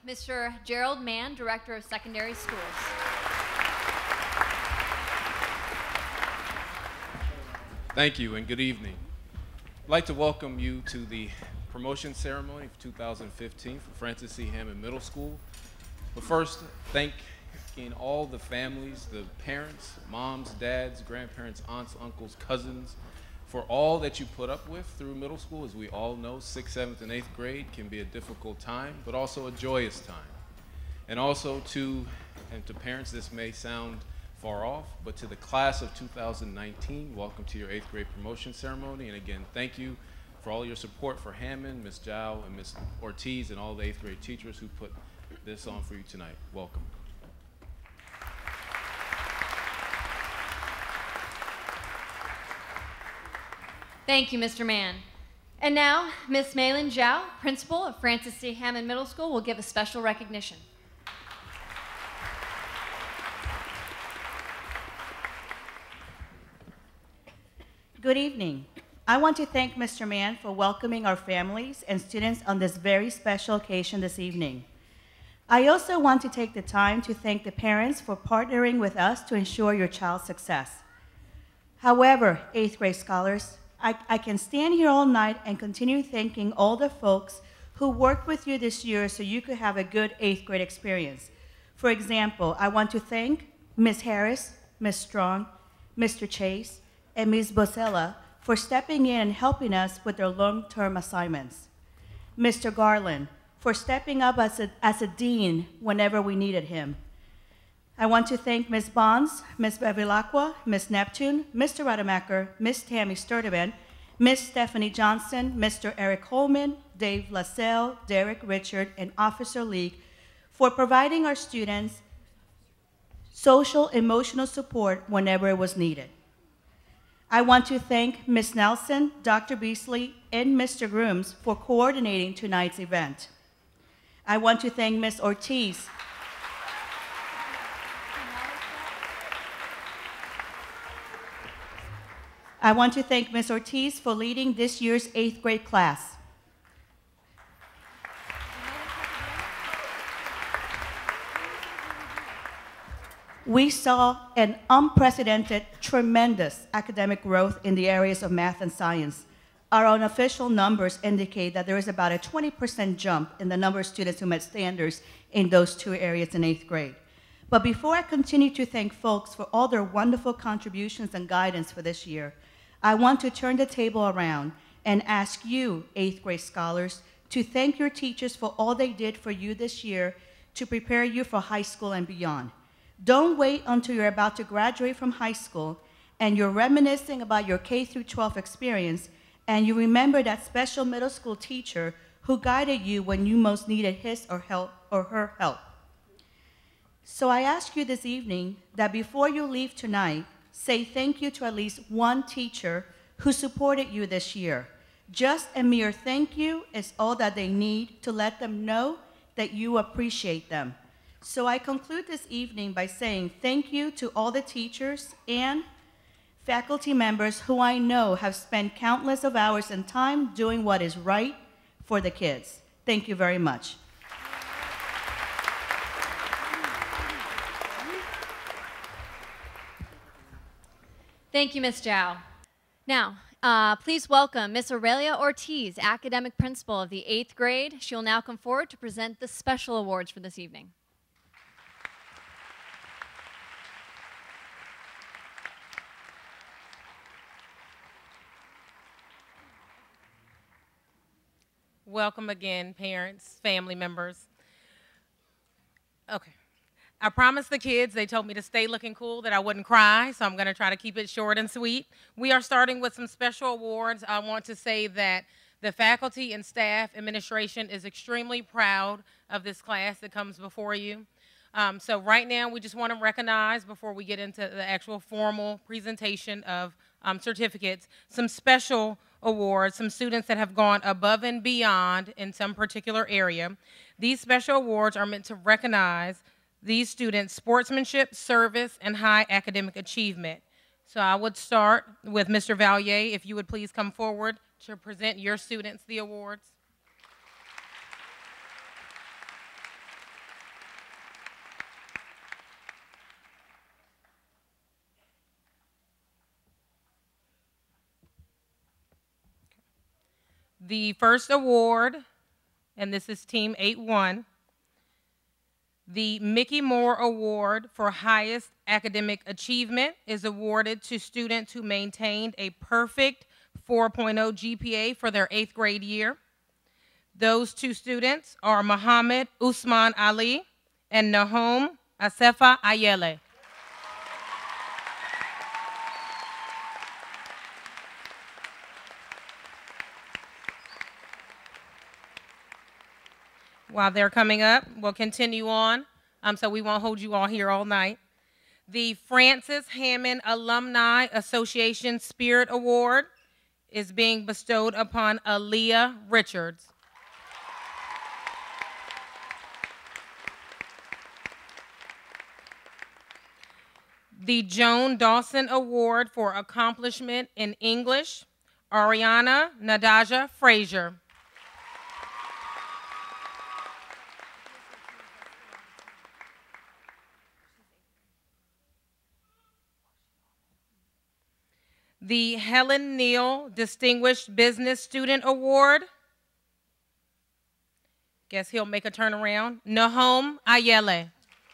Mr. Gerald Mann, Director of Secondary Schools. Thank you and good evening. I'd like to welcome you to the promotion ceremony for 2015 for Francis C. Hammond Middle School. But first, thanking all the families, the parents, moms, dads, grandparents, aunts, uncles, cousins, for all that you put up with through middle school. As we all know, 6th, 7th, and 8th grade can be a difficult time, but also a joyous time. And also to parents, this may sound far off, but to the class of 2019, welcome to your 8th grade promotion ceremony. And again, thank you for all your support for Hammond, Ms. Zhao, and Ms. Ortiz, and all the 8th grade teachers who put this on for you tonight. Welcome. Thank you, Mr. Mann. And now, Ms. Maylin Zhao, principal of Francis C. Hammond Middle School, will give a special recognition. Good evening. I want to thank Mr. Mann for welcoming our families and students on this very special occasion this evening. I also want to take the time to thank the parents for partnering with us to ensure your child's success. However, 8th grade scholars, I can stand here all night and continue thanking all the folks who worked with you this year so you could have a good 8th grade experience. For example, I want to thank Ms. Harris, Ms. Strong, Mr. Chase, and Ms. Bosella for stepping in and helping us with their long-term assignments. Mr. Garland for stepping up as a dean whenever we needed him. I want to thank Ms. Bonds, Ms. Bevilacqua, Ms. Neptune, Mr. Rademacher, Ms. Tammy Sturdivant, Ms. Stephanie Johnson, Mr. Eric Coleman, Dave LaSalle, Derek Richard, and Officer League for providing our students social, emotional support whenever it was needed. I want to thank Ms. Nelson, Dr. Beasley, and Mr. Grooms for coordinating tonight's event. I want to thank Ms. Ortiz, for leading this year's 8th grade class. We saw an unprecedented, tremendous academic growth in the areas of math and science. Our unofficial numbers indicate that there is about a 20% jump in the number of students who met standards in those two areas in 8th grade. But before I continue to thank folks for all their wonderful contributions and guidance for this year, I want to turn the table around and ask you, 8th grade scholars, to thank your teachers for all they did for you this year to prepare you for high school and beyond. Don't wait until you're about to graduate from high school and you're reminiscing about your K-12 experience and you remember that special middle school teacher who guided you when you most needed his or her help. So I ask you this evening that before you leave tonight, say thank you to at least one teacher who supported you this year. Just a mere thank you is all that they need to let them know that you appreciate them. So I conclude this evening by saying thank you to all the teachers and faculty members who I know have spent countless of hours and time doing what is right for the kids. Thank you very much. Thank you, Ms. Zhao. Now, please welcome Ms. Aurelia Ortiz, Academic Principal of the 8th grade. She will now come forward to present the special awards for this evening. Welcome again, parents, family members. Okay. I promised the kids, they told me to stay looking cool, that I wouldn't cry, so I'm going to try to keep it short and sweet. We are starting with some special awards. I want to say that the faculty and staff administration is extremely proud of this class that comes before you. So right now, we just want to recognize, before we get into the actual formal presentation of certificates, some special awards, some students that have gone above and beyond in some particular area. These special awards are meant to recognize these students' sportsmanship, service, and high academic achievement. So I would start with Mr. Valier, if you would please come forward to present your students the awards. The first award, and this is Team 8-1, the Mickey Moore Award for Highest Academic Achievement is awarded to students who maintained a perfect 4.0 GPA for their 8th grade year. Those two students are Muhammad Usman Ali and Nahom Asefa Ayele. While they're coming up, we'll continue on, so we won't hold you all here all night. The Francis Hammond Alumni Association Spirit Award is being bestowed upon Aaliyah Richards. The Joan Dawson Award for Accomplishment in English, Ariana Nadaja Frazier. The Helen Neal Distinguished Business Student Award. Guess he'll make a turnaround. Nahom Ayele.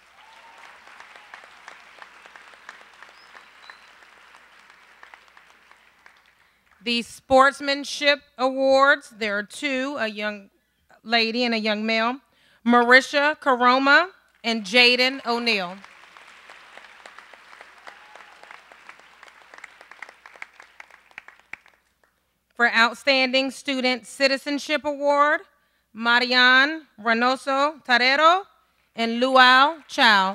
The Sportsmanship Awards, there are two, a young lady and a young male. Marisha Karoma and Jaden O'Neill. For Outstanding Student Citizenship Award, Marian Reynoso Tarero and Luau Chow.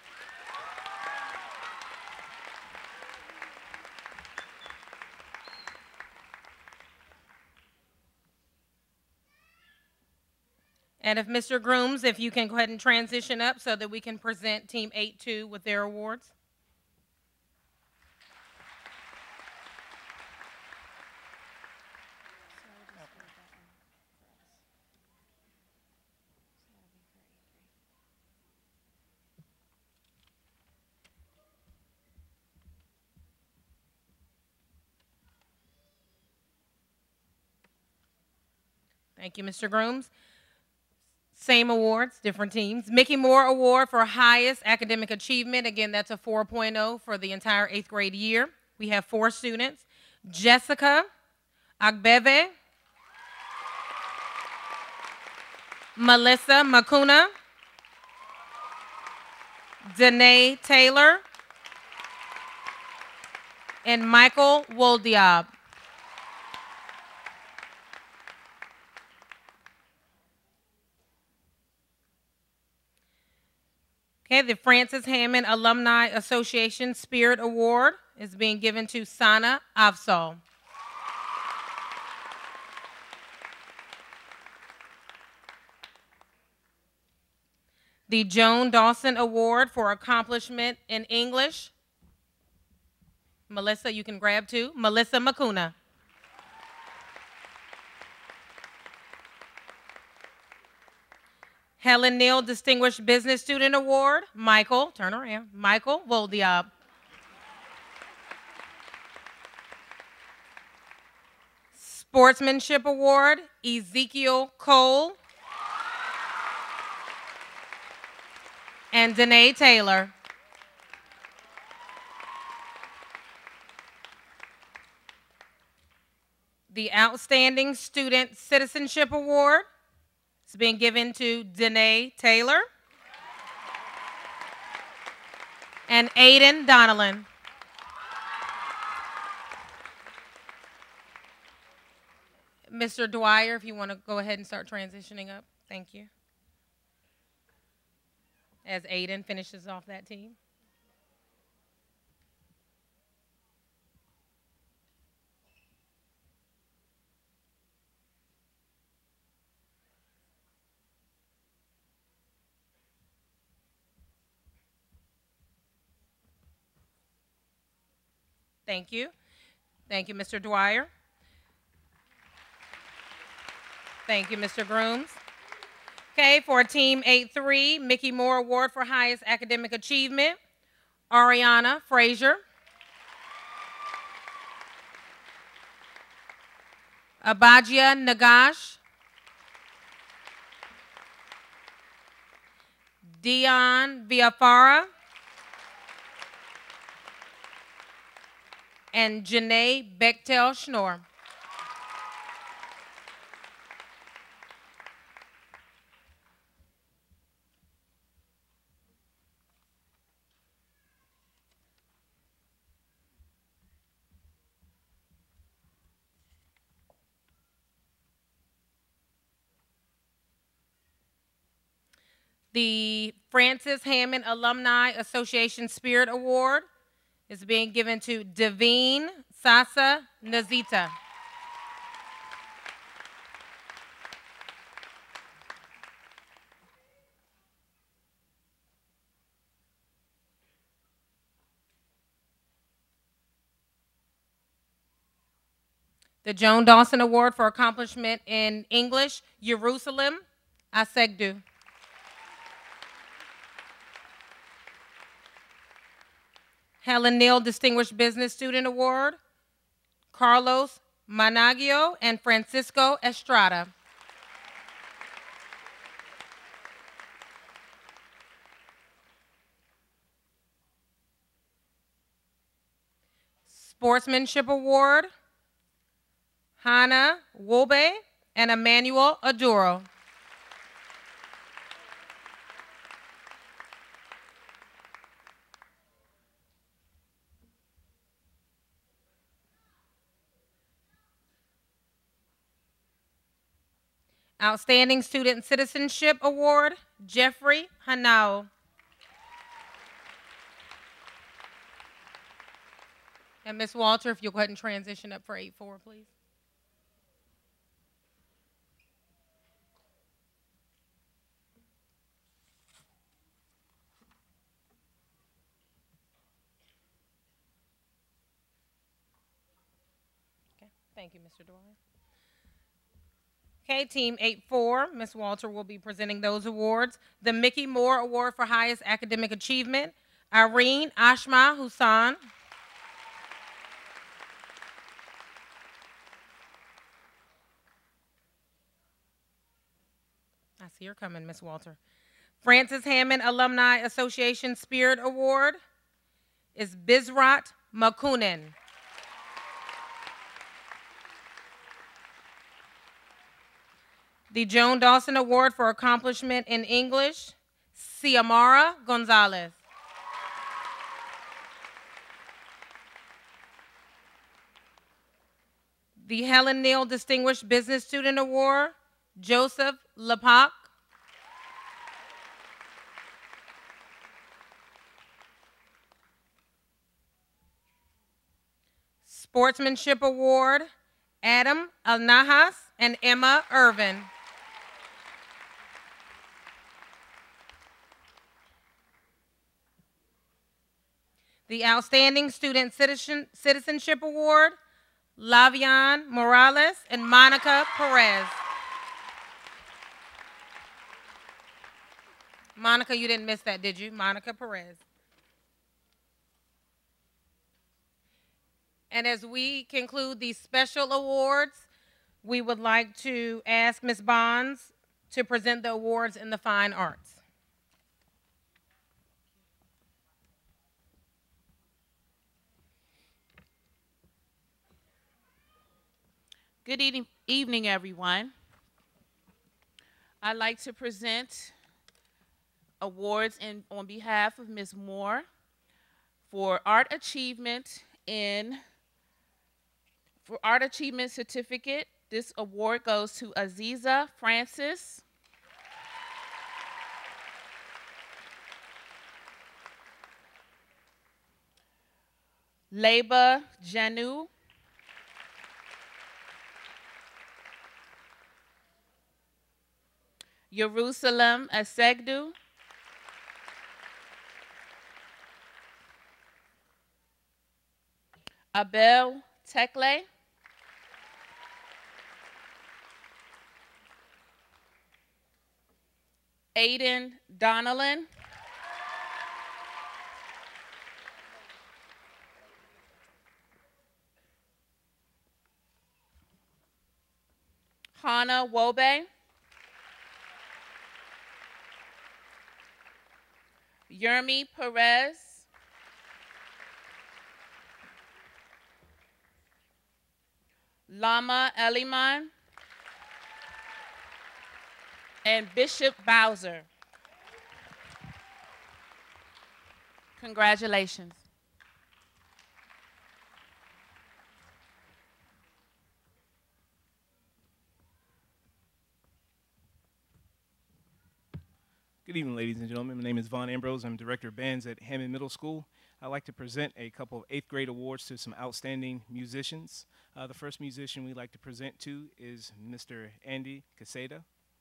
And if Mr. Grooms, if you can go ahead and transition up so that we can present Team 8-2 with their awards. Thank you, Mr. Grooms. Same awards, different teams. Mickey Moore Award for Highest Academic Achievement. Again, that's a 4.0 for the entire 8th grade year. We have 4 students. Jessica Agbeve, Melissa Makuna, Danae Taylor, and Michael Woldiab. Okay, the Francis Hammond Alumni Association Spirit Award is being given to Sana Afzal. The Joan Dawson Award for Accomplishment in English. Melissa, you can grab two. Melissa Makuna. Helen Neal Distinguished Business Student Award, Michael, turn around, Michael Woldiab. Sportsmanship Award, Ezekiel Cole and Danae Taylor. The Outstanding Student Citizenship Award, it's being given to Danae Taylor and Aiden Donnellan. Mr. Dwyer, if you want to go ahead and start transitioning up. Thank you. As Aiden finishes off that team. Thank you. Thank you, Mr. Dwyer. Thank you, Mr. Grooms. Okay, for Team 8-3, Mickey Moore Award for Highest Academic Achievement, Ariana Frazier. Abadja Nagash, Dion Viafara, and Janae Bechtel Schnorr. The Francis Hammond Alumni Association Spirit Award is being given to Devine Sasa Nazita. The Joan Dawson Award for Accomplishment in English, Jerusalem Asegdu. Helen Neal Distinguished Business Student Award, Carlos Managio and Francisco Estrada. Sportsmanship Award, Hannah Wobe and Emmanuel Aduro. Outstanding Student Citizenship Award, Jeffrey Hanao. And Ms. Walter, if you'll go ahead and transition up for 8-4, please. Okay, thank you, Mr. Dwyer. Okay, Team 8-4, Ms. Walter will be presenting those awards. The Mickey Moore Award for Highest Academic Achievement, Irene Ashma Hussan. I see her coming, Ms. Walter. Francis Hammond Alumni Association Spirit Award is Bizrat Makunin. The Joan Dawson Award for Accomplishment in English, Ciamara Gonzalez. The Helen Neal Distinguished Business Student Award, Joseph Lepak. Sportsmanship Award, Adam Alnahas and Emma Irvin. The Outstanding Student Citizenship Award, Lavian Morales and Monica Perez. Monica, you didn't miss that, did you? Monica Perez. And as we conclude these special awards, we would like to ask Ms. Bonds to present the awards in the fine arts. Good evening, everyone. I'd like to present awards on behalf of Ms. Moore for Art Achievement Certificate. This award goes to Aziza Francis. Leba Janu. Jerusalem Asegdu. Abel Tekle. Aiden Donnellan. Hannah Wobe, Yermi Perez, Lama Eliman, and Bishop Bowser. Congratulations. Good evening, ladies and gentlemen. My name is Vaughn Ambrose. I'm Director of Bands at Hammond Middle School. I'd like to present a couple of 8th grade awards to some outstanding musicians. The first musician we'd like to present to is Mr. Andy Caseda.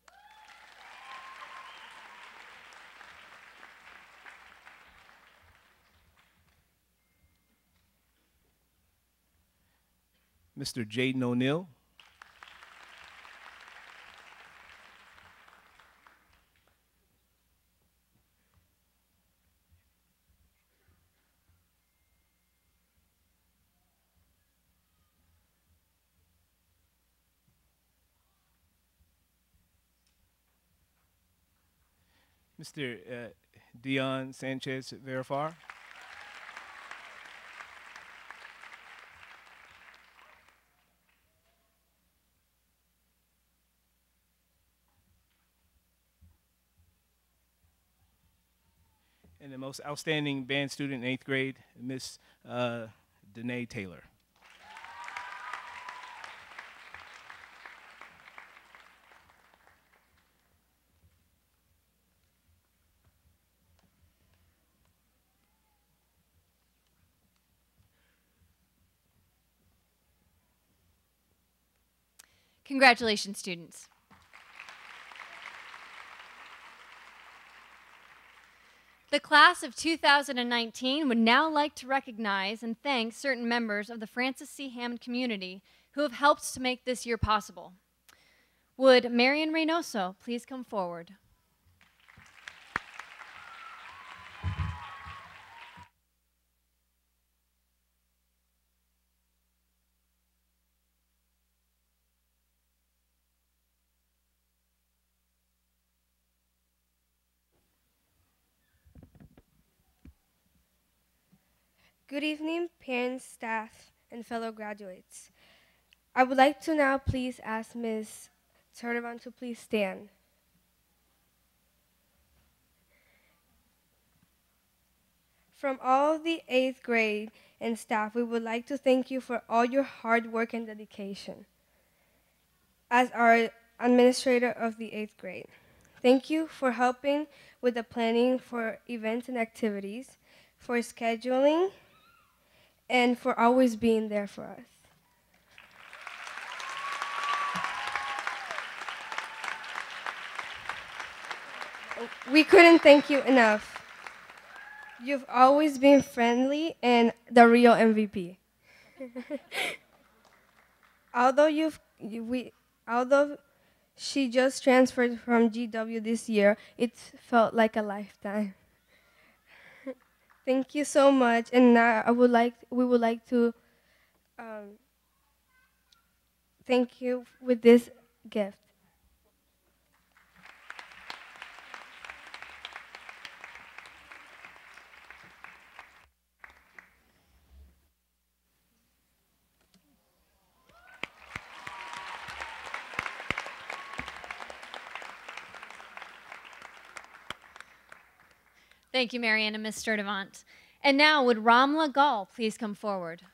Mr. Jaden O'Neill. Mr. Dion Sanchez Verifar. And the most outstanding band student in 8th grade, Miss Danae Taylor. Congratulations, students. The class of 2019 would now like to recognize and thank certain members of the Francis C. Hammond community who have helped to make this year possible. Would Marian Reynoso please come forward? Good evening, parents, staff, and fellow graduates. I would like to now please ask Ms. Turnabout to please stand. From all the 8th grade and staff, we would like to thank you for all your hard work and dedication. As our administrator of the 8th grade, thank you for helping with the planning for events and activities, for scheduling, and for always being there for us. We couldn't thank you enough. You've always been friendly and the real MVP. Although she just transferred from GW this year, it felt like a lifetime. Thank you so much, and now we would like to thank you with this gift. Thank you, Marianne and Ms. Sturdivant. And now, would Ramla Gall please come forward?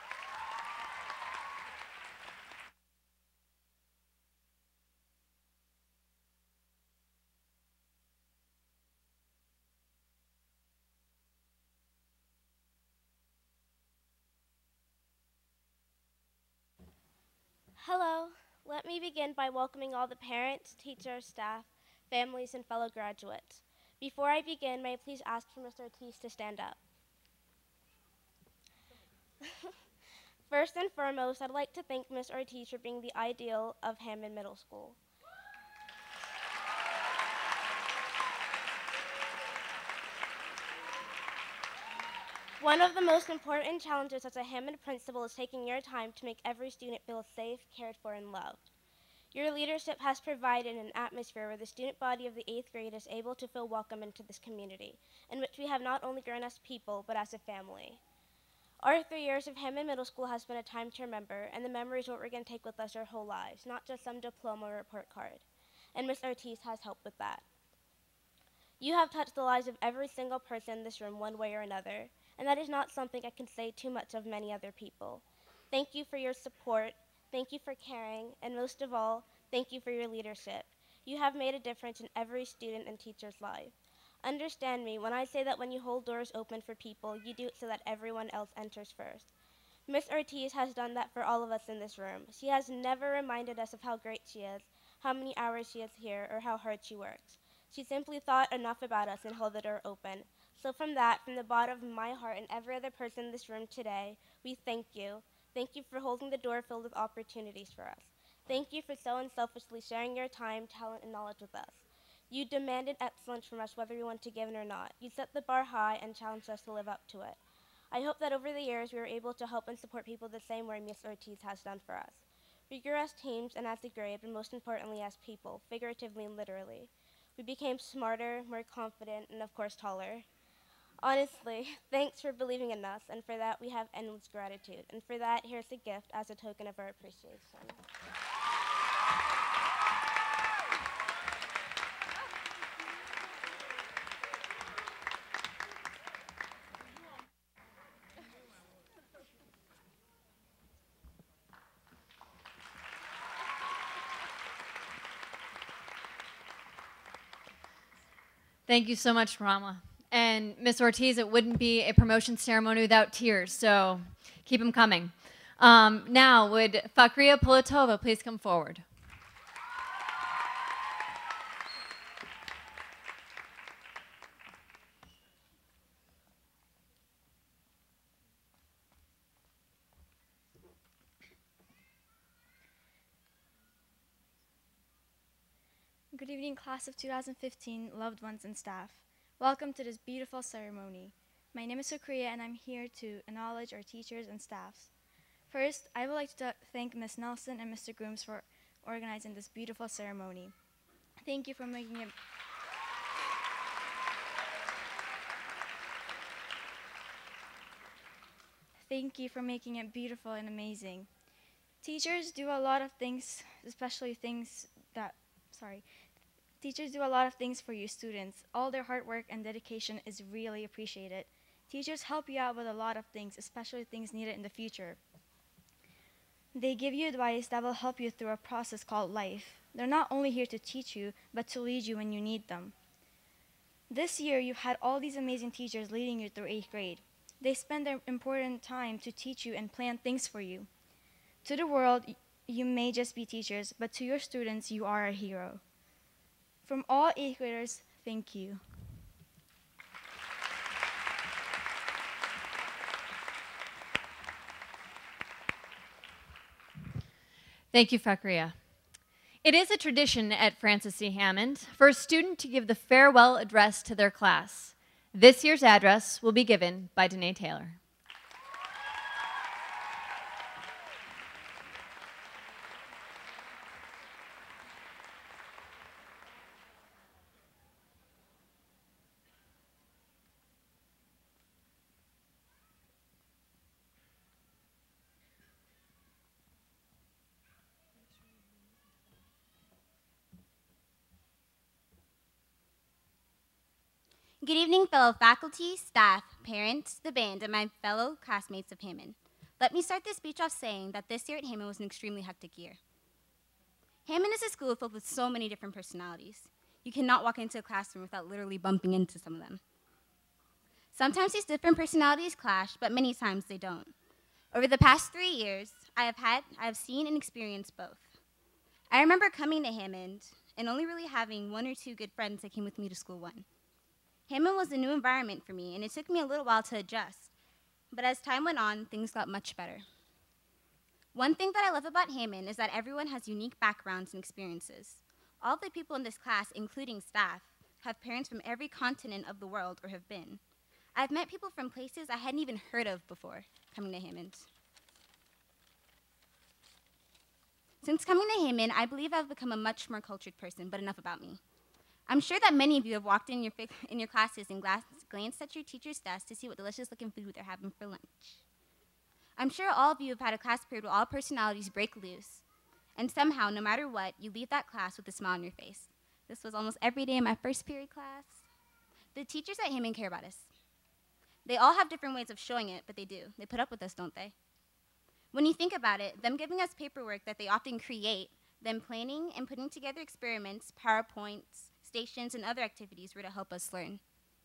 Hello. Let me begin by welcoming all the parents, teachers, staff, families, and fellow graduates. Before I begin, may I please ask for Mr. Ortiz to stand up. First and foremost, I'd like to thank Ms. Ortiz for being the ideal of Hammond Middle School. One of the most important challenges as a Hammond principal is taking your time to make every student feel safe, cared for, and loved. Your leadership has provided an atmosphere where the student body of the 8th grade is able to feel welcome into this community, in which we have not only grown as people, but as a family. Our 3 years of Hammond Middle School has been a time to remember, and the memories are what we're going to take with us our whole lives, not just some diploma or report card. And Ms. Ortiz has helped with that. You have touched the lives of every single person in this room one way or another, and that is not something I can say too much of many other people. Thank you for your support, thank you for caring, and most of all, thank you for your leadership. You have made a difference in every student and teacher's life. Understand me when I say that when you hold doors open for people, you do it so that everyone else enters first. Miss Ortiz has done that for all of us in this room. She has never reminded us of how great she is, how many hours she is here, or how hard she works. She simply thought enough about us and held the door open. So from the bottom of my heart and every other person in this room today, we thank you. Thank you for holding the door filled with opportunities for us. Thank you for so unselfishly sharing your time, talent, and knowledge with us. You demanded excellence from us whether we want to give it or not. You set the bar high and challenged us to live up to it. I hope that over the years we were able to help and support people the same way Ms. Ortiz has done for us. We grew as teams and as a grade, but most importantly as people, figuratively and literally. We became smarter, more confident, and of course taller. Honestly, thanks for believing in us, and for that we have endless gratitude. And for that, here's a gift as a token of our appreciation. Thank you so much, Rama. And Ms. Ortiz, it wouldn't be a promotion ceremony without tears, so keep them coming. Now, would Fakria Polatova please come forward? Good evening, class of 2015, loved ones and staff. Welcome to this beautiful ceremony. My name is Sukriya and I'm here to acknowledge our teachers and staffs. First, I would like to thank Ms. Nelson and Mr. Grooms for organizing this beautiful ceremony. Thank you for making it Thank you for making it beautiful and amazing. Teachers do a lot of things, Teachers do a lot of things for you students. All their hard work and dedication is really appreciated. Teachers help you out with a lot of things, especially things needed in the future. They give you advice that will help you through a process called life. They're not only here to teach you, but to lead you when you need them. This year, you've had all these amazing teachers leading you through 8th grade. They spend their important time to teach you and plan things for you. To the world, you may just be teachers, but to your students, you are a hero. From all 8th graders, thank you. Thank you, Fakria. It is a tradition at Francis C. Hammond for a student to give the farewell address to their class. This year's address will be given by Danae Taylor. Good evening, fellow faculty, staff, parents, the band, and my fellow classmates of Hammond. Let me start this speech off saying that this year at Hammond was an extremely hectic year. Hammond is a school filled with so many different personalities. You cannot walk into a classroom without literally bumping into some of them. Sometimes these different personalities clash, but many times they don't. Over the past 3 years, I have seen and experienced both. I remember coming to Hammond and only really having 1 or 2 good friends that came with me to school one. Hammond was a new environment for me, and it took me a little while to adjust. But as time went on, things got much better. One thing that I love about Hammond is that everyone has unique backgrounds and experiences. All of the people in this class, including staff, have parents from every continent of the world or have been. I've met people from places I hadn't even heard of before coming to Hammond. Since coming to Hammond, I believe I've become a much more cultured person, but enough about me. I'm sure that many of you have walked in your classes and glanced at your teacher's desk to see what delicious looking food they're having for lunch. I'm sure all of you have had a class period where all personalities break loose, and somehow, no matter what, you leave that class with a smile on your face. This was almost every day in my first period class. The teachers at Hammond care about us. They all have different ways of showing it, but they do. They put up with us, don't they? When you think about it, them giving us paperwork that they often create, them planning and putting together experiments, PowerPoints, stations, and other activities were to help us learn.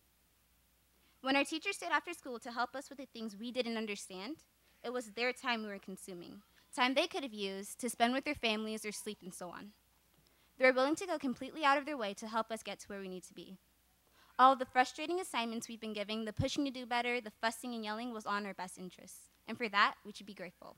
When our teachers stayed after school to help us with the things we didn't understand, it was their time we were consuming, time they could have used to spend with their families or sleep and so on. They were willing to go completely out of their way to help us get to where we need to be. All of the frustrating assignments we've been giving, the pushing to do better, the fussing and yelling was on our best interests. And for that, we should be grateful.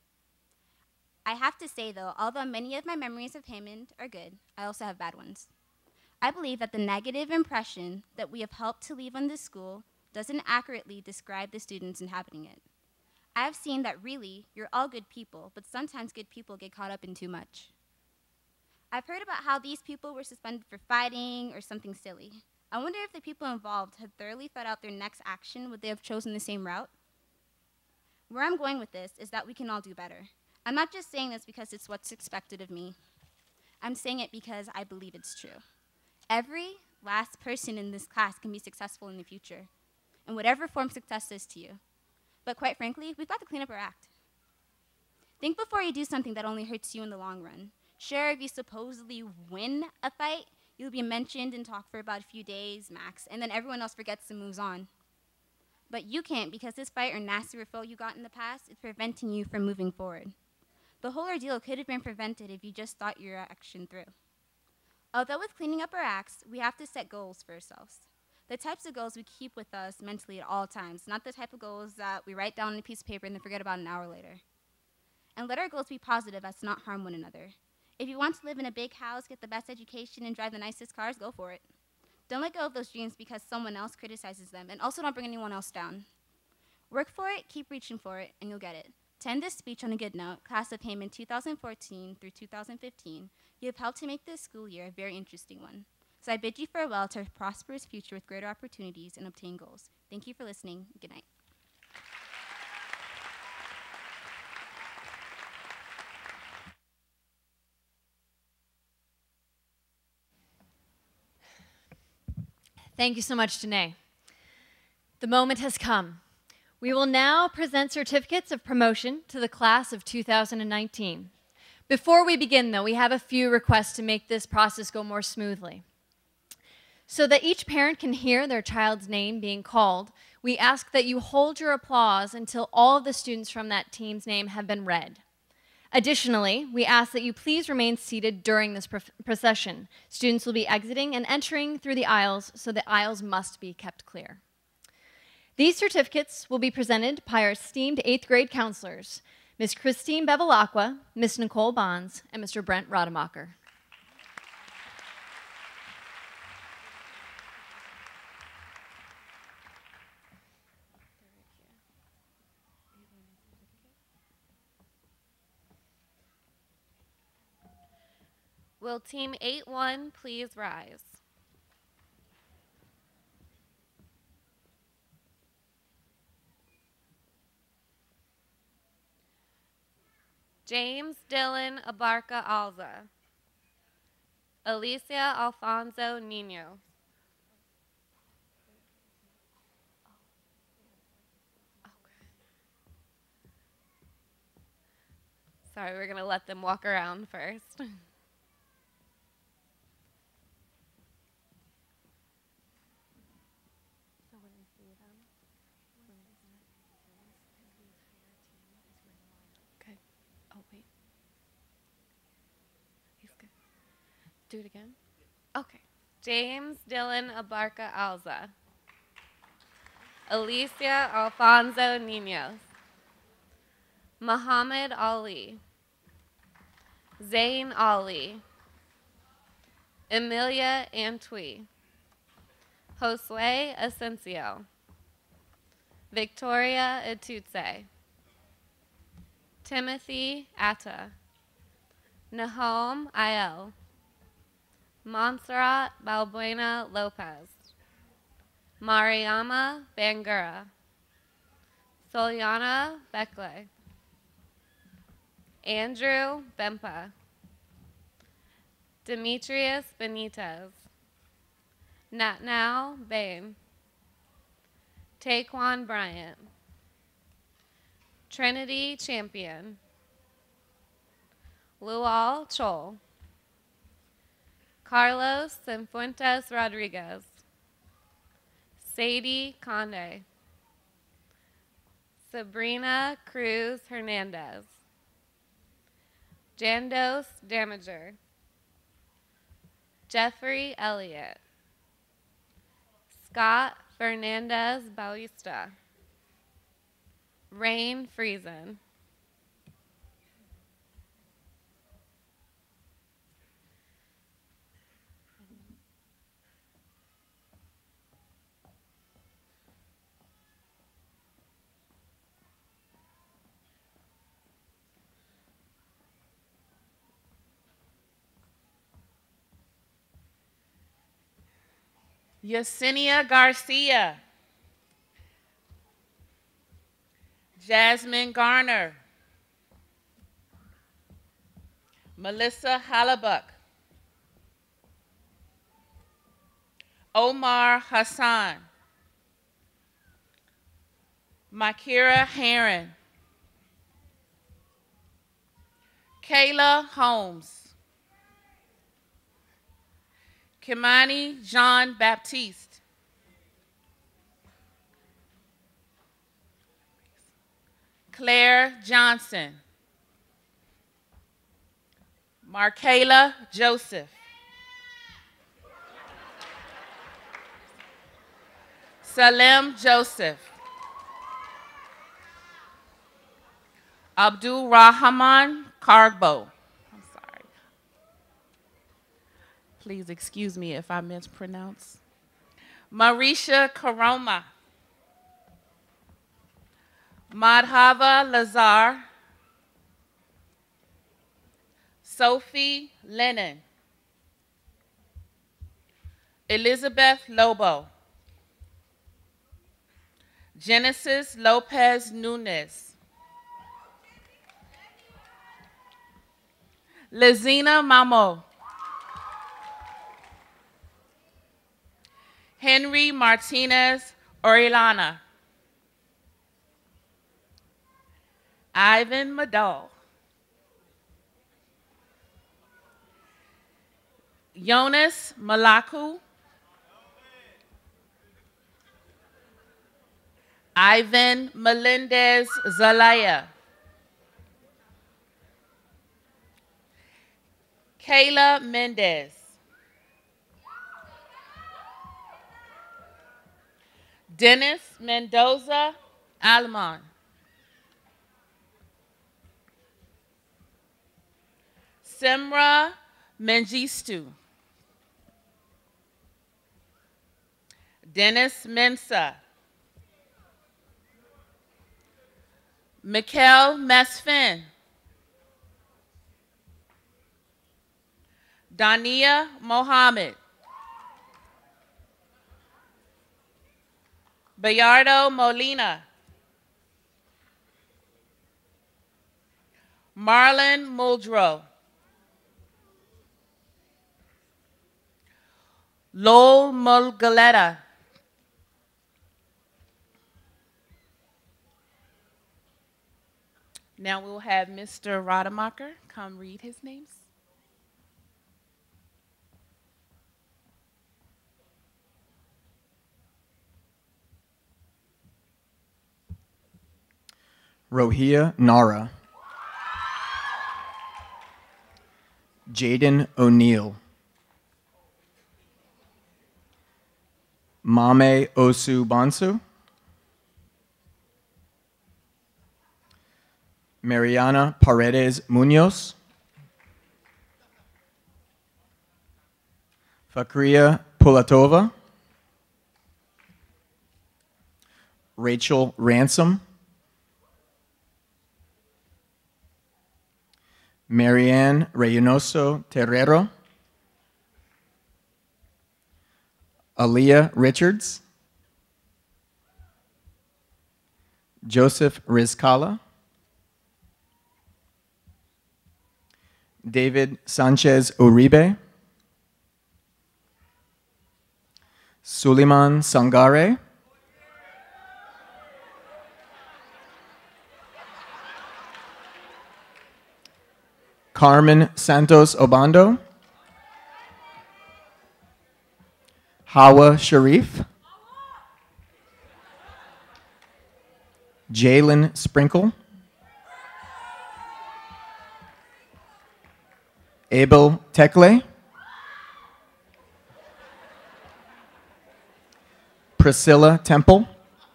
I have to say, though, although many of my memories of Hammond are good, I also have bad ones. I believe that the negative impression that we have helped to leave on this school doesn't accurately describe the students inhabiting it. I have seen that really, you're all good people, but sometimes good people get caught up in too much. I've heard about how these people were suspended for fighting or something silly. I wonder if the people involved had thoroughly thought out their next action, would they have chosen the same route? Where I'm going with this is that we can all do better. I'm not just saying this because it's what's expected of me. I'm saying it because I believe it's true. Every last person in this class can be successful in the future, in whatever form success is to you. But quite frankly, we've got to clean up our act. Think before you do something that only hurts you in the long run. Sure, if you supposedly win a fight, you'll be mentioned and talk for about a few days max, and then everyone else forgets and moves on. But you can't, because this fight or nasty referral you got in the past is preventing you from moving forward. The whole ordeal could have been prevented if you just thought your action through. Although with cleaning up our acts, we have to set goals for ourselves. The types of goals we keep with us mentally at all times, not the type of goals that we write down on a piece of paper and then forget about an hour later. And let our goals be positive as to not harm one another. If you want to live in a big house, get the best education, and drive the nicest cars, go for it. Don't let go of those dreams because someone else criticizes them, and also don't bring anyone else down. Work for it, keep reaching for it, and you'll get it. To end this speech on a good note, class of Hammond 2014 through 2015, you have helped to make this school year a very interesting one. So I bid you farewell to a prosperous future with greater opportunities and obtain goals. Thank you for listening. Good night. Thank you so much, Janae. The moment has come. We will now present certificates of promotion to the class of 2019. Before we begin, though, we have a few requests to make this process go more smoothly. So that each parent can hear their child's name being called, we ask that you hold your applause until all of the students from that team's name have been read. Additionally, we ask that you please remain seated during this procession. Students will be exiting and entering through the aisles, so the aisles must be kept clear. These certificates will be presented by our esteemed 8th grade counselors, Ms. Christine Bevilacqua, Ms. Nicole Bonds, and Mr. Brent Rademacher. Will Team 8-1 please rise? James Dylan Abarca Alza. Alicia Alfonso Nino. Sorry, we're going to let them walk around first. Do it again? Okay. James Dylan Abarca Alza. Alicia Alfonso Ninos. Muhammad Ali. Zayn Ali. Emilia Antwi. Josue Asensio. Victoria Etutse. Timothy Atta. Nahom Ayel, Montserrat Balbuena Lopez, Mariama Bangura, Soliana Bekle, Andrew Bempa, Demetrius Benitez, Natnau Bain, Taekwon Bryant, Trinity Champion, Lual Chol, Carlos Cienfuentes Rodriguez, Sadie Conde, Sabrina Cruz Hernandez, Jandos Damager, Jeffrey Elliott, Scott Fernandez Bautista, Rain Friesen, Yesenia Garcia, Jasmine Garner, Melissa Hallebuck, Omar Hassan, Makira Heron, Kayla Holmes, Kimani Jean Baptiste, Claire Johnson, Markayla Joseph, Salem Joseph, Abdul Rahman Kargbo. I'm sorry. Please excuse me if I mispronounce. Marisha Karoma, Madhava Lazar, Sophie Lennon, Elizabeth Lobo, Genesis Lopez Nunez, Lizina Mamo, Henry Martinez Orellana, Ivan Madal, Jonas Malaku, Ivan Melendez Zelaya, Kayla Mendez, Dennis Mendoza Alman, Semra Mengistu, Dennis Mensa, Mikkel Mesfin, Dania Mohammed, Bayardo Molina, Marlon Muldrow, Lowell Mulgaleta, now we'll have Mr. Rademacher come read his names. Rohia Nara, Jaden O'Neill, Mame Osu Bansu, Mariana Paredes Munoz, Fakria Pulatova, Rachel Ransom, Marianne Reynoso Terrero, Aaliyah Richards, Joseph Rizcala, David Sanchez Uribe, Suleiman Sangare, Carmen Santos Obando, Hawa Sharif, Jalen Sprinkle, Abel Tekle, Priscilla Temple,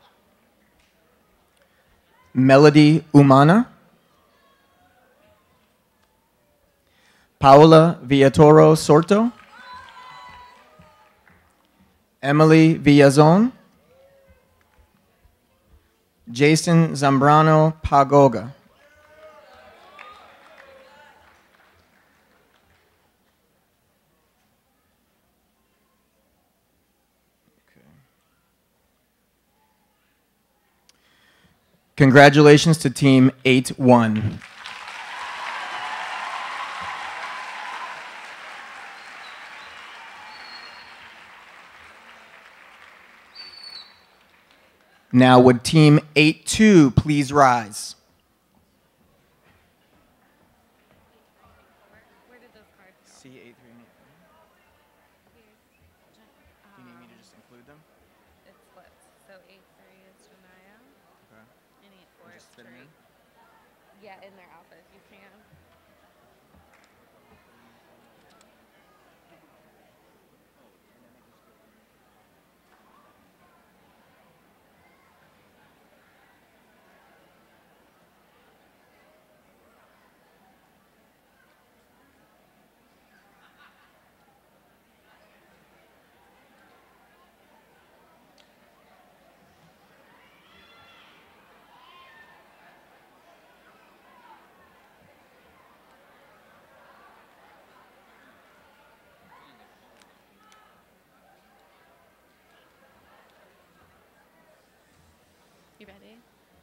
Melody Umana, Paola Villatoro Sorto, Emily Villazon, Jason Zambrano Pagoga. Congratulations to Team 8-1. Now would Team 8-2 please rise? Where did those cards go? C8-3 and 8. You need me to just include them? It's flipped. So 8-3 is Janaya. Okay. And 8-4 is Just fit 'em Trey. in? Yeah, in their outfit if you can. You ready?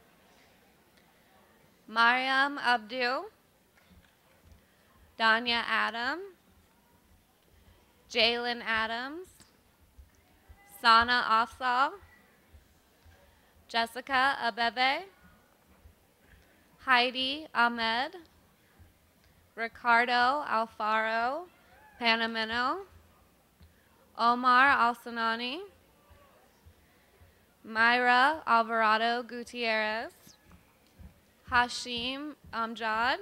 Mariam Abdul, Danya Adam, Jalen Adams, Sana Afsal, Jessica Abebe, Heidi Ahmed, Ricardo Alfaro Panameno, Omar Alsanani, Myra Alvarado Gutierrez, Hashim Amjad,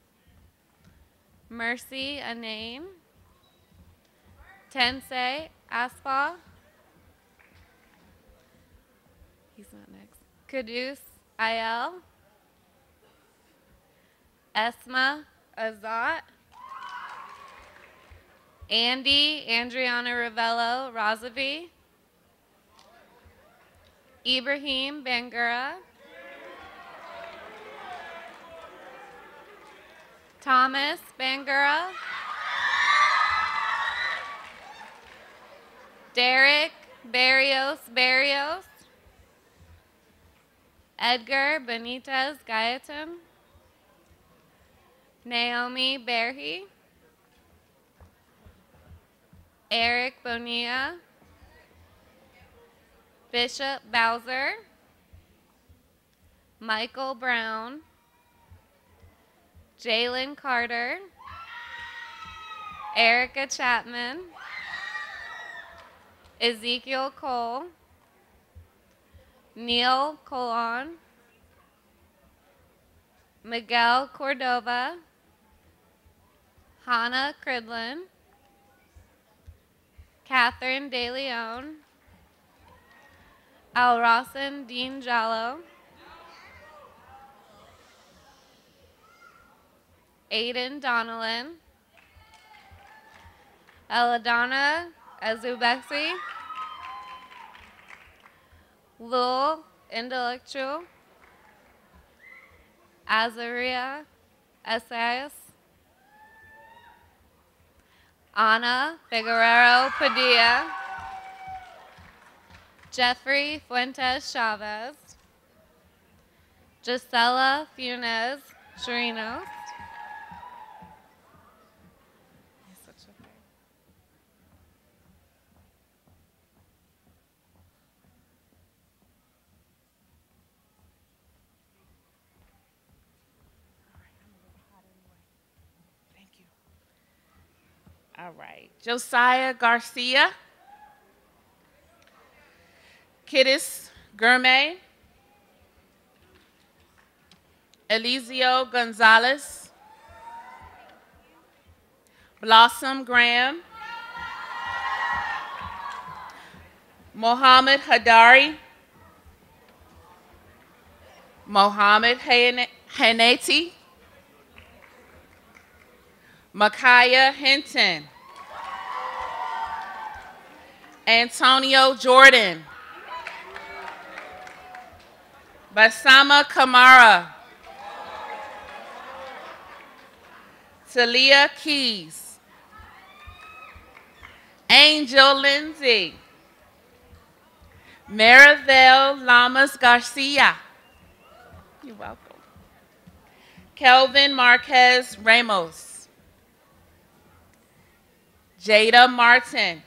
Mercy Anaim, Tensei Aspa, he's not next, Kudus Ayel, Esma Azat, Andy Andriana Ravello Razavi, Ibrahim Bangura, Thomas Bangura, Derek Barrios, Edgar Benitez Gayetan, Naomi Berhe, Eric Bonilla, Bishop Bowser, Michael Brown, Jalen Carter, Erica Chapman, Ezekiel Cole, Neil Colon, Miguel Cordova, Hannah Cridlin, Catherine De Leon, Alrossan Dean Jallo, Aiden Donnellan, Eladonna Azubexi, Lul Intellectual, Azaria Esaias, Ana Figueroa Padilla, Jeffrey Fuentes Chavez, Gisela Funes Chirinos, All right. Josiah Garcia, Kiddis Gourmet, Eliseo Gonzalez, Blossom Graham, Mohammed Hadari, Mohammed Haneti, Micaiah Hinton, Antonio Jordan, Basama Kamara, Talia Keys, Angel Lindsay, Maribel Lamas Garcia. You're welcome. Kelvin Marquez Ramos, Jada Martin,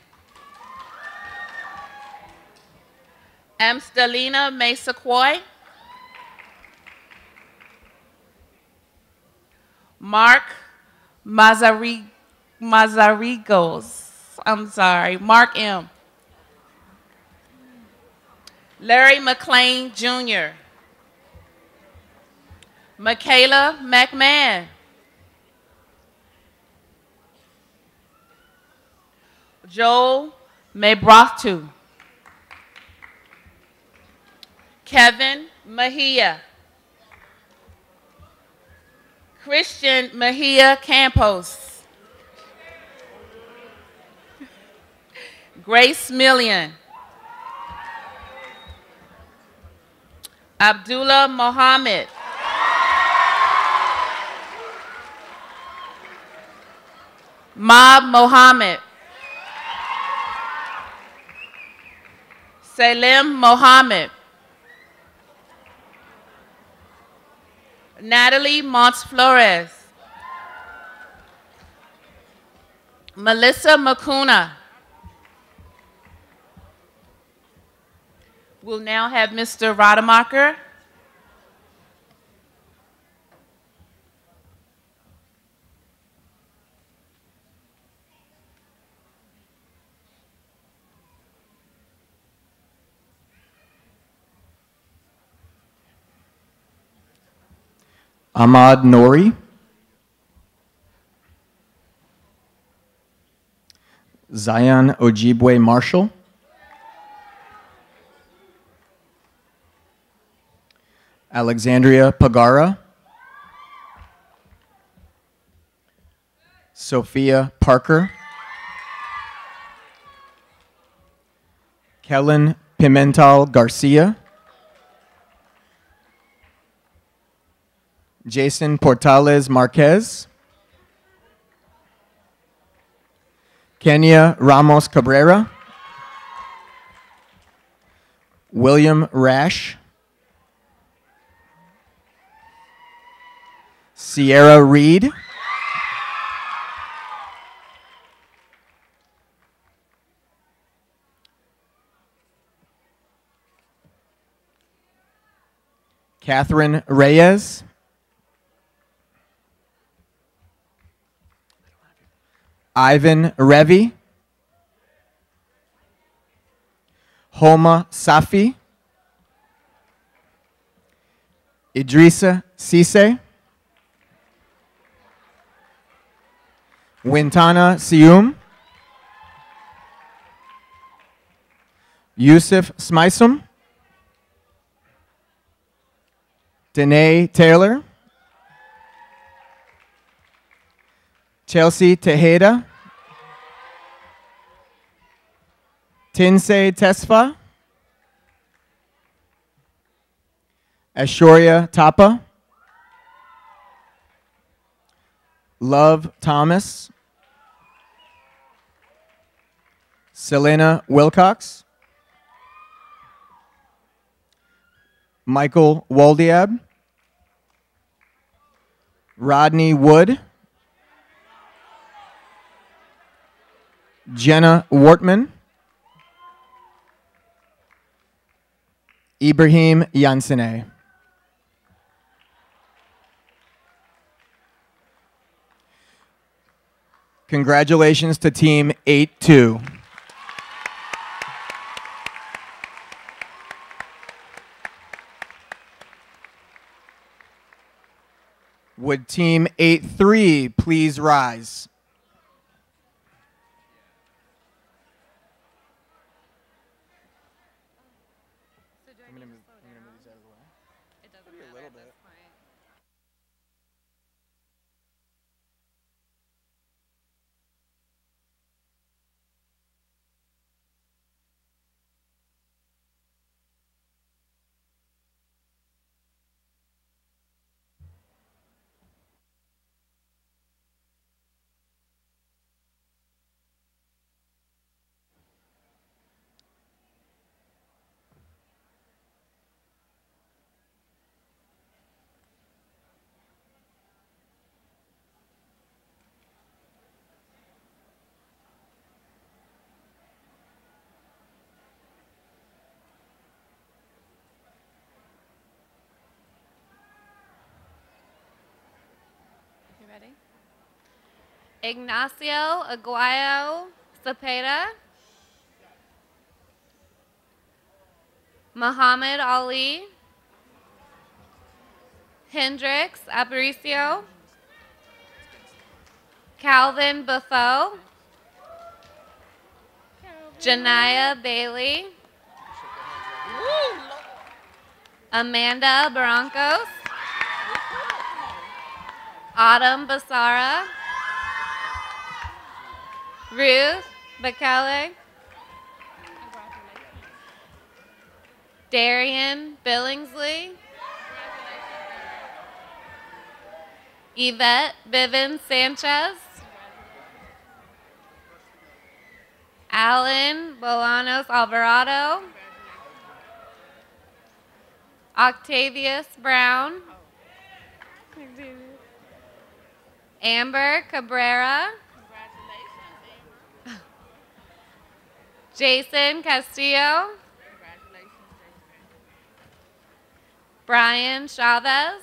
Amstelina Mesaquoy, Mark Mazarigos. I'm sorry, Mark M. Larry McLean Jr., Michaela McMahon, Joel Mebratu, Kevin Mejia, Christian Mejia Campos, Grace Million, Abdullah Mohammed, Mob Mohammed, Salim Mohammed, Natalie Montflores, Melissa Makuna. We'll now have Mr. Rademacher. Ahmad Nori, Zion Ojibwe Marshall, Alexandria Pagara, Sophia Parker, Kellen Pimental Garcia, Jason Portales Marquez, Kenya Ramos Cabrera, William Rash, Sierra Reed, Catherine Reyes, Ivan Revi, Homa Safi, Idrissa Sise, Wintana Sium, Yusuf Smisum, Danae Taylor, Chelsea Tejeda, Tinsei Tesfa, Ashoria Tapa, Love Thomas, Selena Wilcox, Michael Waldiab, Rodney Wood, Jenna Wortman, Ibrahim Yansene. Congratulations to Team 8-2. Would Team 8-3 please rise? Ready? Ignacio Aguayo Cepeda. Muhammad Ali. Hendrix Aparicio. Calvin Buffo. Janaya Bailey. Amanda Barrancos. Autumn Basara. Ruth Bakele. Darian Billingsley. Yvette Bivens Sanchez. Alan Bolanos Alvarado. Octavius Brown. Amber Cabrera. Jason Castillo. Brian Chavez.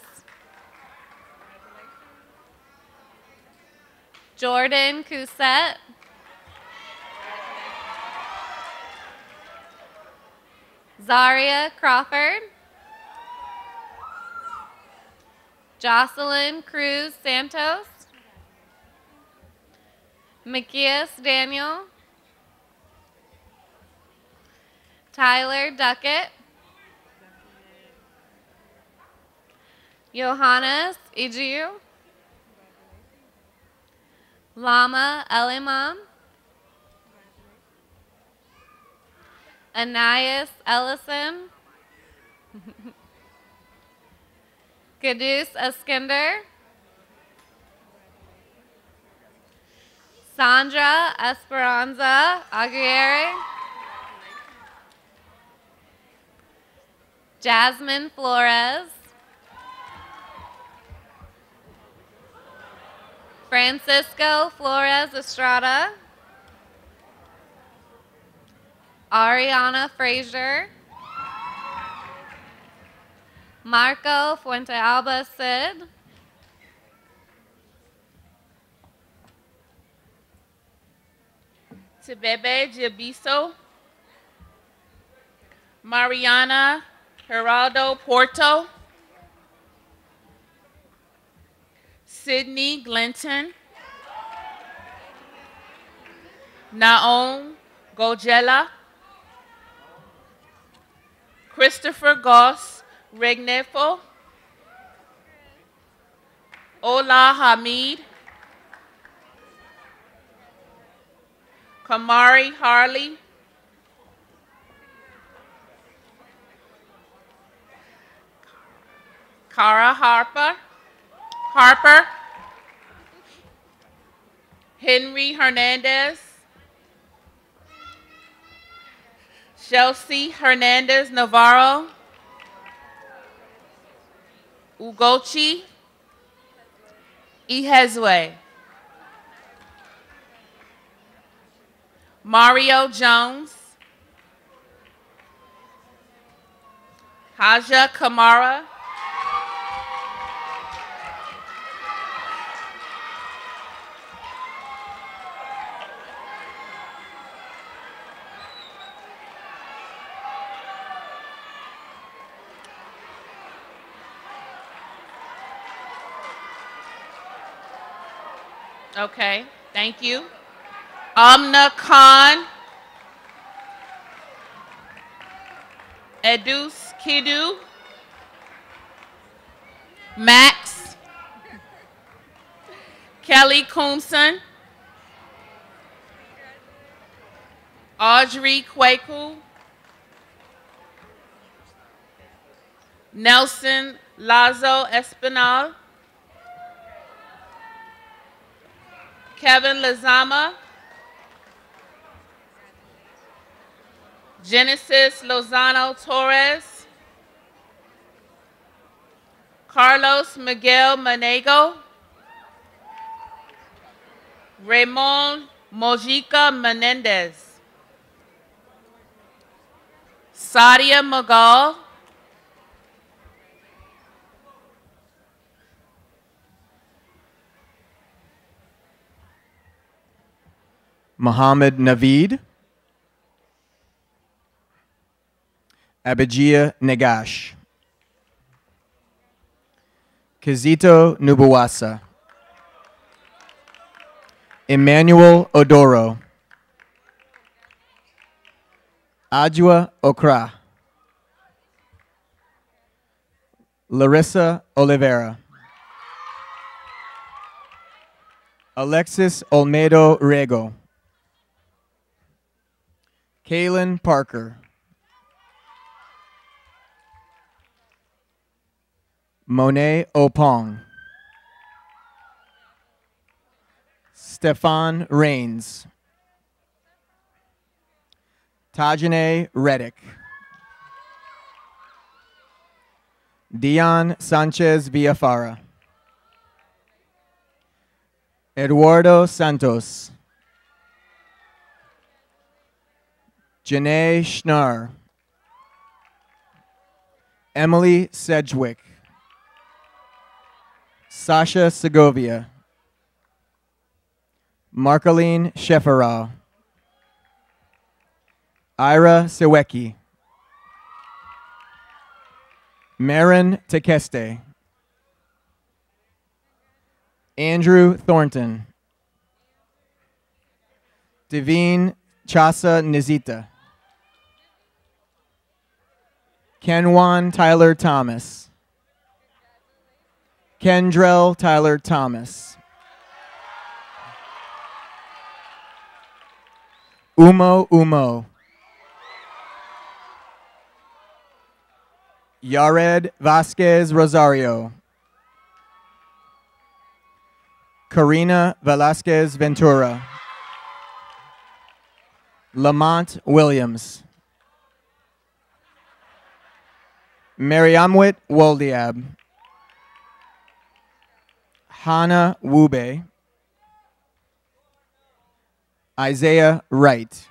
Jordan Cousette. Zaria Crawford. Jocelyn Cruz Santos. Macias Daniel. Tyler Duckett. Johannes Igiu. Lama Elimam. Anais Ellison. Kadus Eskinder. Sandra Esperanza Aguirre. Jasmine Flores. Francisco Flores Estrada. Ariana Frazier. Marco Fuentealba Sid. Tebebe Jabiso. Mariana Geraldo Porto. Sydney Glinton. Naom Gojela. Christopher Goss Regnefo. Ola Hamid. Kamari Harley. Cara Harper. Henry Hernandez. Chelsea Hernandez Navarro, Ugochi Ihezwe, Mario Jones, Haja Kamara, okay, thank you. Amna Khan, Edus Kidu, Max, Kelly Coomson, Audrey Kwaku, Nelson Lazo Espinal, Kevin Lazama, Genesis Lozano Torres, Carlos Miguel Manego, Raymond Mojica Menendez, Sadia Magal, Muhammad Naveed, Abijia Negash, Kizito Nubuwasa, Emmanuel Odoro, Adjua Okra, Larissa Oliveira, Alexis Olmedo Rego, Kaylin Parker, Monet Opong, Stefan Rains, Tajane Reddick, Dion Sanchez Villafara, Eduardo Santos, Janae Schnarr, Emily Sedgwick, Sasha Segovia, Marceline Shefferau, Ira Sewecki, Marin Tekeste, Andrew Thornton, Devine Chasa Nizita, Kenwan Tyler Thomas, Kendrell Tyler Thomas, Umo, Yared Vasquez Rosario, Karina Velasquez Ventura, Lamont Williams, Mariamwit Woldiab, Hannah Wube, Isaiah Wright,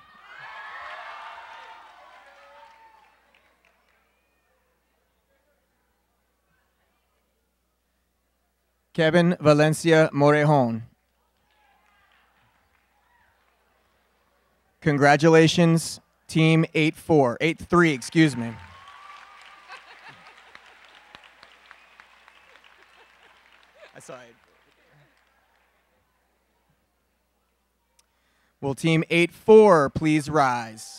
Kevin Valencia Morejon. Congratulations, Team 8-4, 8-3, excuse me. I saw it. Will Team 8-4 please rise?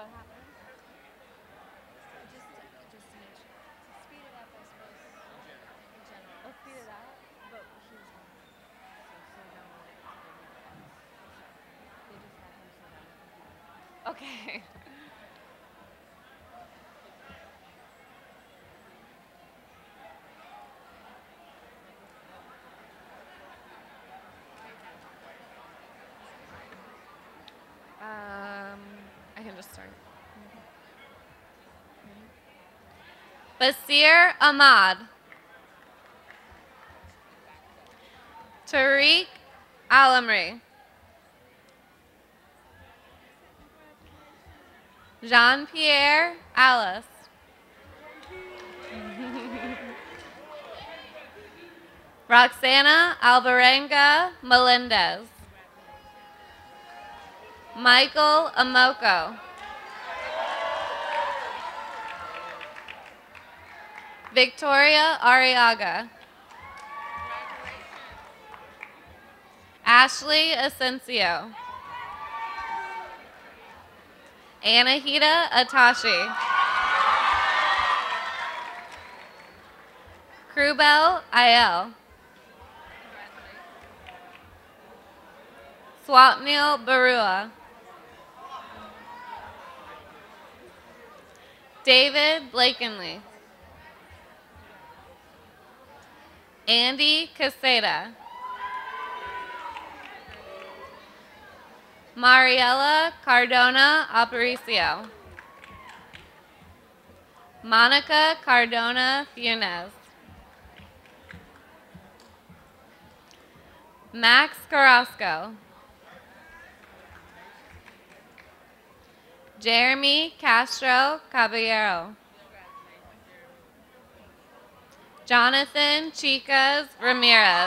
what happened? Just to make sure. To speed it up, I suppose. In general. Let's speed it up. But he was gone. So slow down a little bit so they need to pause. They just had him slow down the computer. Okay. I can just start. Basir Ahmad. Tariq Alamri. Jean-Pierre Alice. Roxana Alvarenga Melendez. Michael Amoko. Victoria Arriaga. Ashley Asensio. Anahita Atashi. Krubel Ayel. Swapnil Barua. David Blakenley. Andy Caseta. Mariela Cardona Aparicio. Monica Cardona Funes. Max Carrasco. Jeremy Castro Caballero. Jonathan Chicas Ramirez.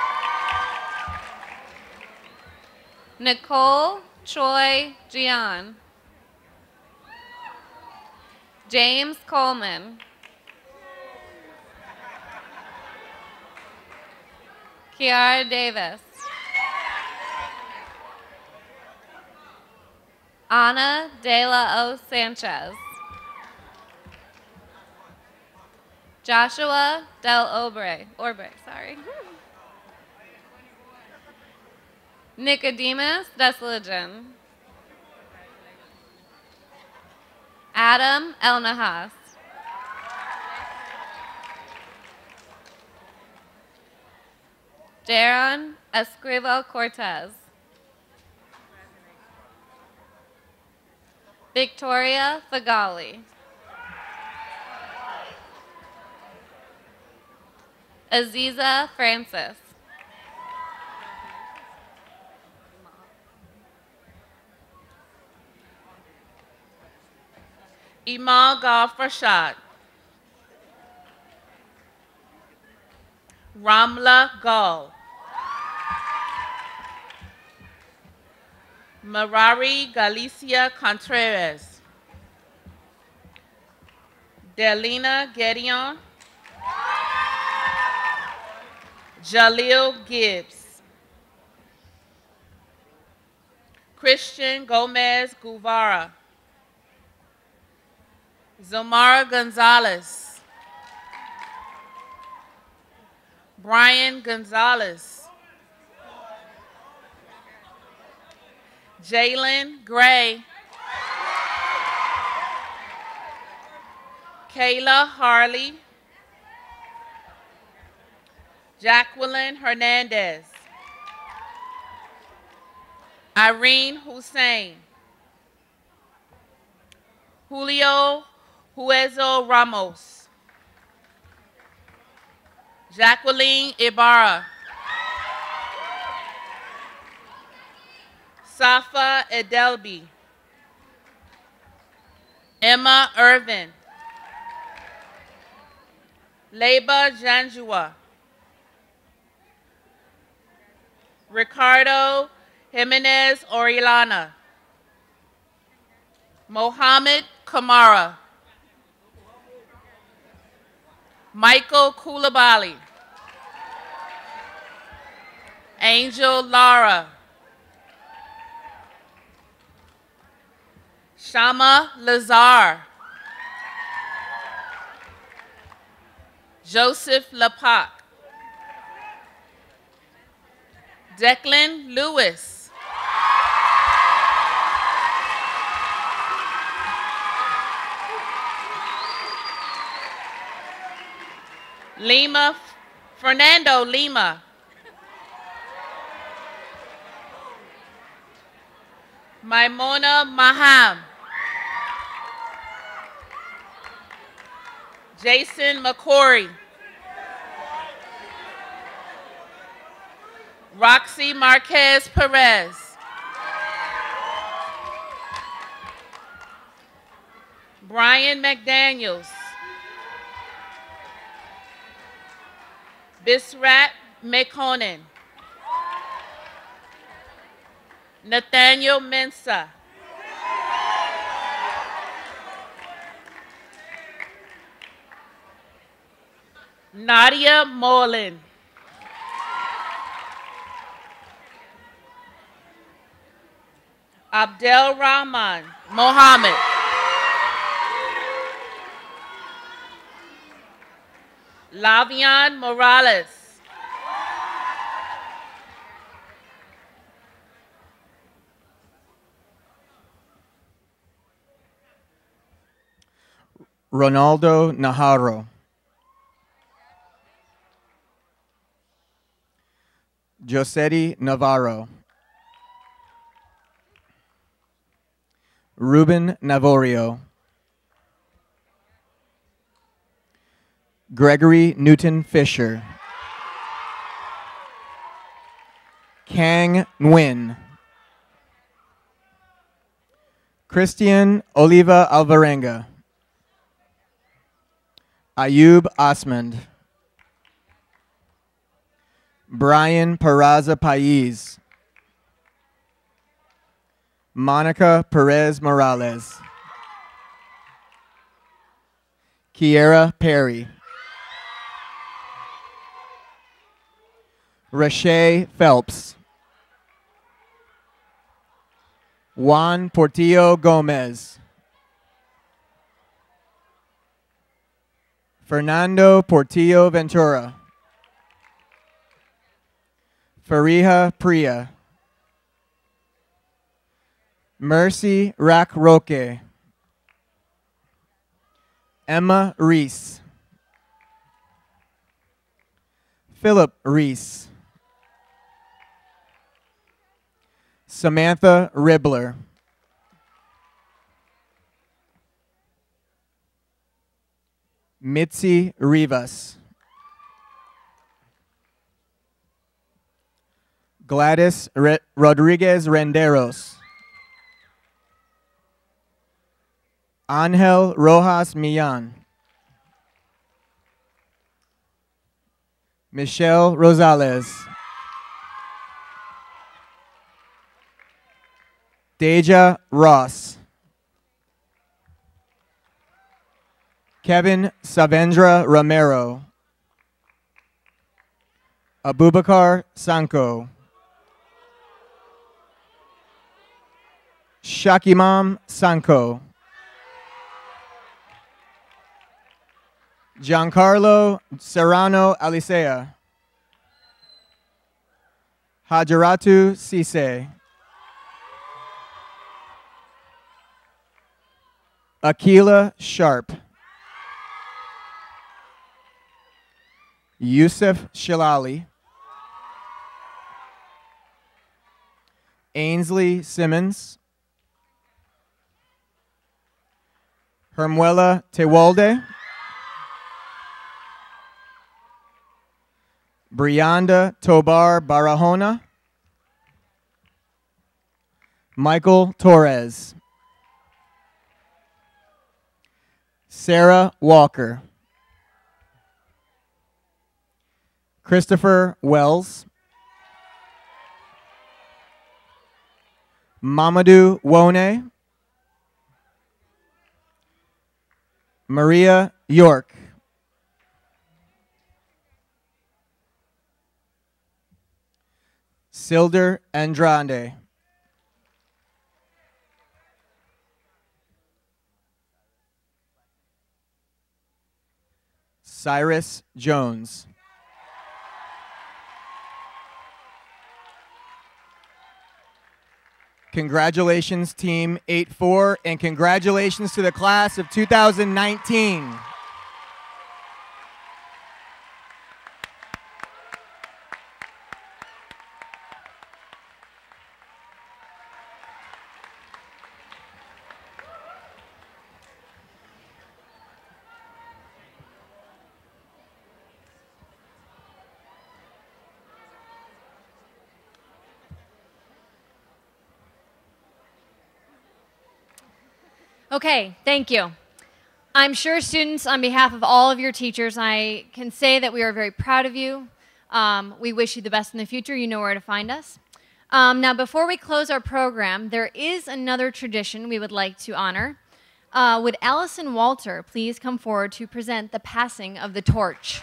Nicole Choi Gian. James Coleman. Kiara Davis. Ana De La O Sanchez. Joshua Del Orbe, sorry. Nicodemus Deslegion. Adam El Nahas. Jaron Esquivel Cortez. Victoria Fagali. Aziza Francis. Imal Golf Rashad. Ramla Gul. Marari Galicia Contreras. Delina Gedeon. Jalil Gibbs. Christian Gomez Guevara. Zomara Gonzalez. Brian Gonzalez. Jalen Gray. Kayla Harley. Jacqueline Hernandez. Irene Hussein. Julio Huezo Ramos. Jacqueline Ibarra. Safa Edelby. Emma Irvin. Leba Janjua. Ricardo Jimenez Orellana. Mohammed Kamara. Michael Koulibaly. Angel Lara. Shama Lazar. Joseph Lapak. Declan Lewis. Fernando Lima. Maimona Maham. Jason McCory. Roxy Marquez Perez. Brian McDaniels. Bisrat Mekonnen. Nathaniel Mensa. Nadia Molin. Abdel Rahman Mohammed. Lavian Morales. Ronaldo Najarro. Josetti Navarro. Ruben Navorio. Gregory Newton Fisher. Kang Nguyen. Christian Oliva Alvarenga. Ayub Osmond. Brian Peraza Pais. Monica Perez Morales. Kiera Perry. Rashay Phelps. Juan Portillo Gomez. Fernando Portillo Ventura. Fariha Priya. Mercy Roque. Emma Reese. Philip Reese. Samantha Ribbler. Mitzi Rivas. Gladys Rodriguez Renderos. Angel Rojas Millan. Michelle Rosales. Deja Ross. Kevin Savendra Romero. Abubakar Sanko. Shakimam Sanko. Giancarlo Serrano Alicea. Hajaratu Sise. Akila Sharp. Yusuf Shilali. Ainsley Simmons. Hermuela Tewalde. Brianda Tobar Barahona. Michael Torres. Sarah Walker. Christopher Wells. Mamadou Wone. Maria York. Silder Andrade. Cyrus Jones. Congratulations, Team 8-4, and congratulations to the class of 2019. Okay, thank you. I'm sure students, on behalf of all of your teachers, I can say that we are very proud of you. We wish you the best in the future. You know where to find us. Now, before we close our program, there is another tradition we would like to honor. Would Allison Walter please come forward to present the passing of the torch?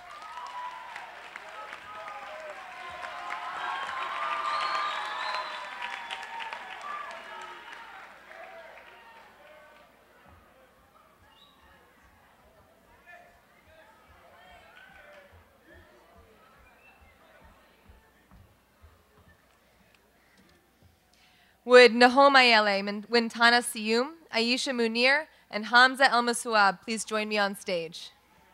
Would Nahom Ayele, Wintana Siyum, Aisha Munir, and Hamza El Masouab please join me on stage?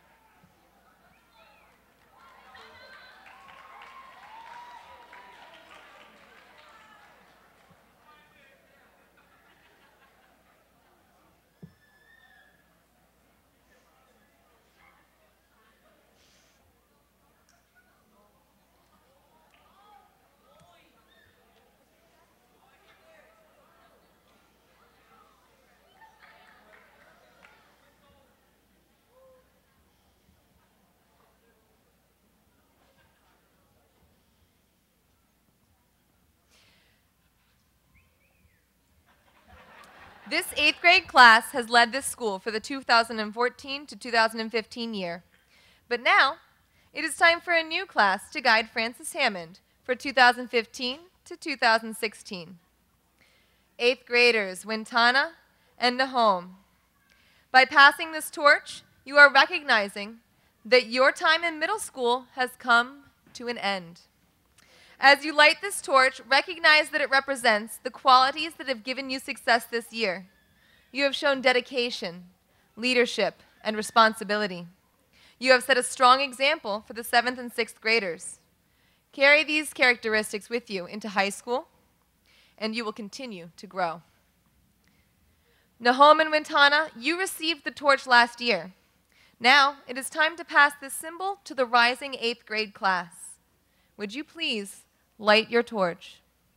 This 8th grade class has led this school for the 2014 to 2015 year. But now, it is time for a new class to guide Francis Hammond for 2015 to 2016. 8th graders Wintana and Nahom. By passing this torch, you are recognizing that your time in middle school has come to an end. As you light this torch, recognize that it represents the qualities that have given you success this year. You have shown dedication, leadership, and responsibility. You have set a strong example for the 7th and 6th graders. Carry these characteristics with you into high school, and you will continue to grow. Nahom and Wintana, you received the torch last year. Now, it is time to pass this symbol to the rising 8th grade class. Would you please light your torch?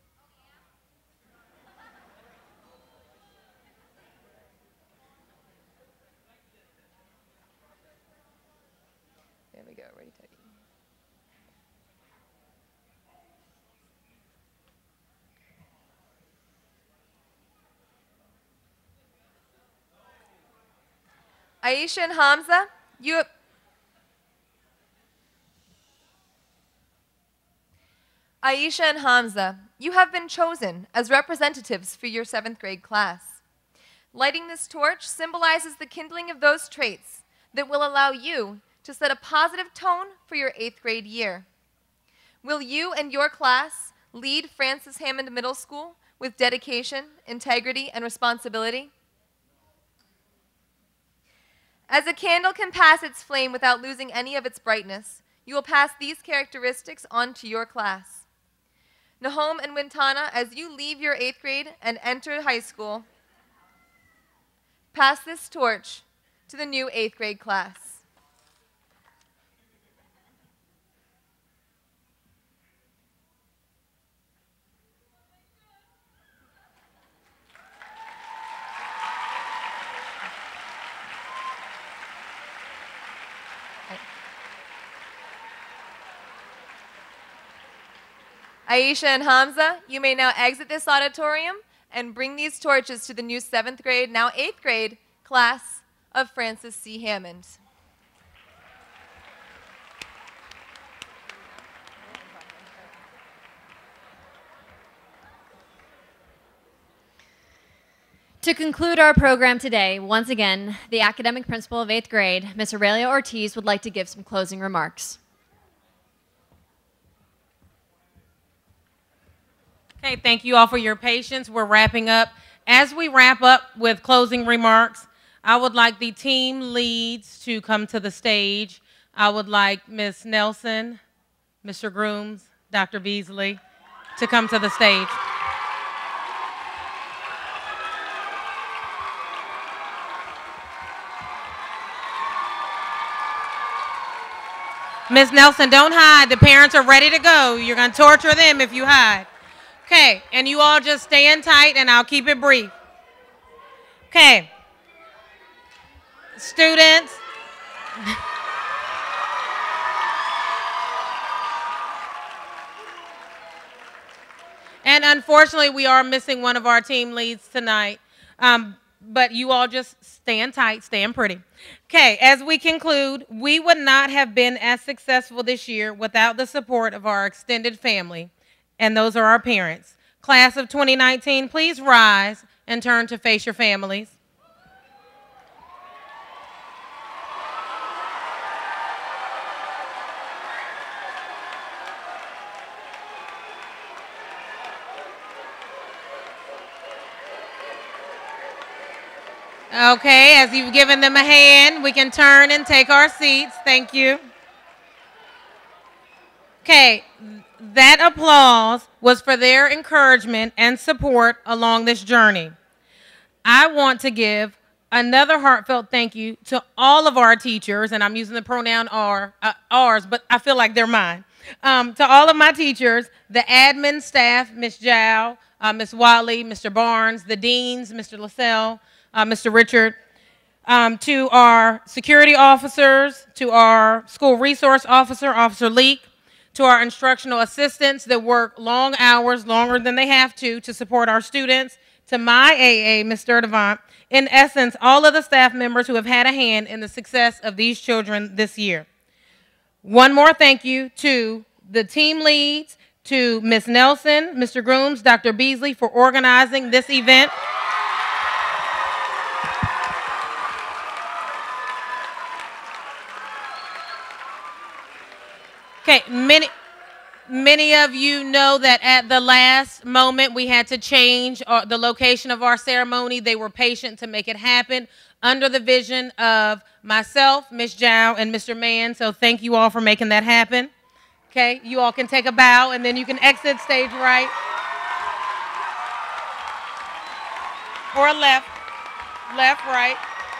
There we go, ready, steady. Aisha and Hamza, Aisha and Hamza, you have been chosen as representatives for your 7th grade class. Lighting this torch symbolizes the kindling of those traits that will allow you to set a positive tone for your 8th grade year. Will you and your class lead Francis Hammond Middle School with dedication, integrity, and responsibility? As a candle can pass its flame without losing any of its brightness, you will pass these characteristics on to your class. Nahom and Wintana, as you leave your 8th grade and enter high school, pass this torch to the new 8th grade class. Aisha and Hamza, you may now exit this auditorium and bring these torches to the new 7th grade, now 8th grade, class of Francis C. Hammond. To conclude our program today, once again, the academic principal of 8th grade, Ms. Aurelia Ortiz, would like to give some closing remarks. Okay, thank you all for your patience. We're wrapping up. As we wrap up with closing remarks, I would like the team leads to come to the stage. I would like Ms. Nelson, Mr. Grooms, Dr. Beasley to come to the stage. Ms. Nelson, don't hide. The parents are ready to go. You're going to torture them if you hide. Okay, and you all just stand tight, and I'll keep it brief. Okay. Students. And unfortunately, we are missing one of our team leads tonight. But you all just stand tight, stand pretty. Okay, as we conclude, we would not have been as successful this year without the support of our extended family, and those are our parents. Class of 2019, please rise and turn to face your families. Okay, as you've given them a hand, we can turn and take our seats. Thank you. Okay, that applause was for their encouragement and support along this journey. I want to give another heartfelt thank you to all of our teachers, and I'm using the pronoun ours, but I feel like they're mine. To all of my teachers, the admin staff, Ms. Zhao, Ms. Watley, Mr. Barnes, the deans, Mr. LaSalle, Mr. Richard, to our security officers, to our school resource officer, Officer Leak, to our instructional assistants that work long hours, longer than they have to support our students, to my AA, Ms. Sturdivant, in essence, all of the staff members who have had a hand in the success of these children this year. One more thank you to the team leads, to Ms. Nelson, Mr. Grooms, Dr. Beasley for organizing this event. Okay, many of you know that at the last moment we had to change the location of our ceremony. They were patient to make it happen under the vision of myself, Ms. Zhao, and Mr. Mann. So thank you all for making that happen. Okay, you all can take a bow and then you can exit stage right or left, right.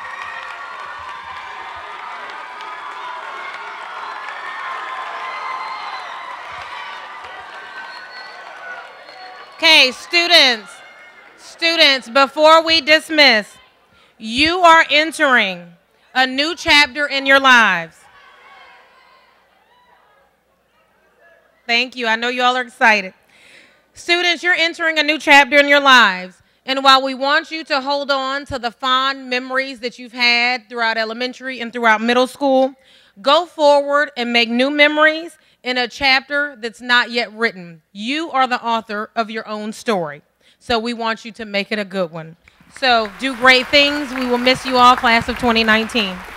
Okay, students, before we dismiss, you are entering a new chapter in your lives. Thank you. I know you all are excited. Students, you're entering a new chapter in your lives. And while we want you to hold on to the fond memories that you've had throughout elementary and throughout middle school, go forward and make new memories in a chapter that's not yet written. You are the author of your own story. So we want you to make it a good one. So do great things. We will miss you all, class of 2019.